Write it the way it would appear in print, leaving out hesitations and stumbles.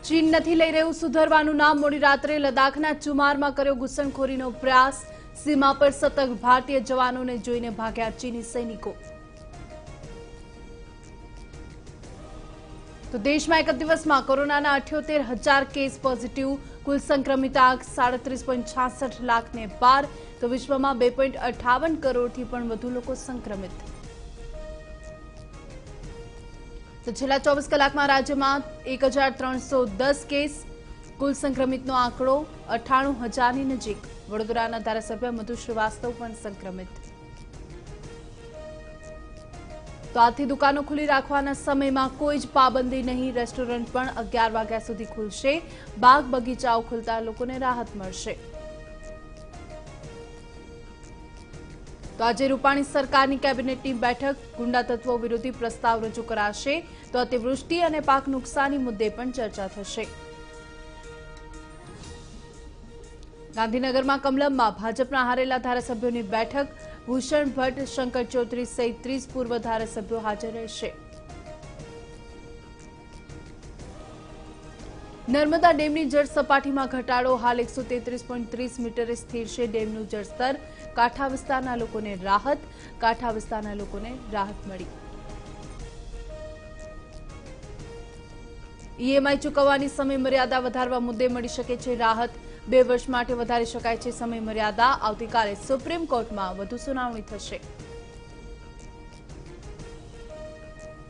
ચીન નથી લઈ રહ્યું સુધરવાનું નામ। મોડી રાત્રે લદ્દાખના ચુમારમાં કર્યો ઘૂસણખોરીનો પ્રયાસ। સીમા પર સતર્ક ભારતીય જવાનોને જોઈને ભાગ્યા ચીની સૈનિકો। તો દેશમાં એક દિવસમાં કોરોનાના 78,000 કેસ પોઝિટિવ। કુલ સંક્રમિત આંક 37.66 લાખને પાર। તો વિશ્વમાં 2.58 કરોડથી પણ વધુ લોકો સંક્રમિત। तो छेल्ला 24 कलाकमां राज्यमां 1,310 केस। कुल संक्रमितनो आंकड़ो 98,000 ની નજીક। વડોદરાના ધારાસભ્ય મધુ શ્રીવાસ્તવ પણ સંક્રમિત। તો આથી દુકાનો ખુલ્લી રાખવાના સમયમાં કોઈ જ પાબંદી નહીં। રેસ્ટોરન્ટ પણ 11 વાગ્યા સુધી ખુલશે। બાગ બગીચાઓ ખુલતા લોકોને રાહત મળશે। तो आज रूपाणी सरकारनी केबिनेटनी बैठक। गुंडा तत्वों विरोधी प्रस्ताव रजू कराशे। तो अतिवृष्टि और पाक नुकसानी मुद्दे पण चर्चा थशे। गांधीनगर में कमलम में भाजपा हारेला धारासभ्यों बैठक। भूषण भट्ट, शंकर चौधरी सहित 30 पूर्व धारासभ्यों हाजर रहेशे। नर्मदा डेमनी जल सपाटी में घटाडो हाल 133.30 मीटरे स्थिर है। डेमनु जलस्तर कांठा विस्तारना लोकोने राहत। कांठा विस्तारना लोकोने राहत मळी। ईएमआई चूकववानी समय मर्यादा वधारवा मुद्दे मळी शके छे राहत। 2 वर्ष माटे वधारी शकाय छे समय मर्यादा। आवतीकाले सुप्रीम कोर्ट में वधु सुनावणी थशे।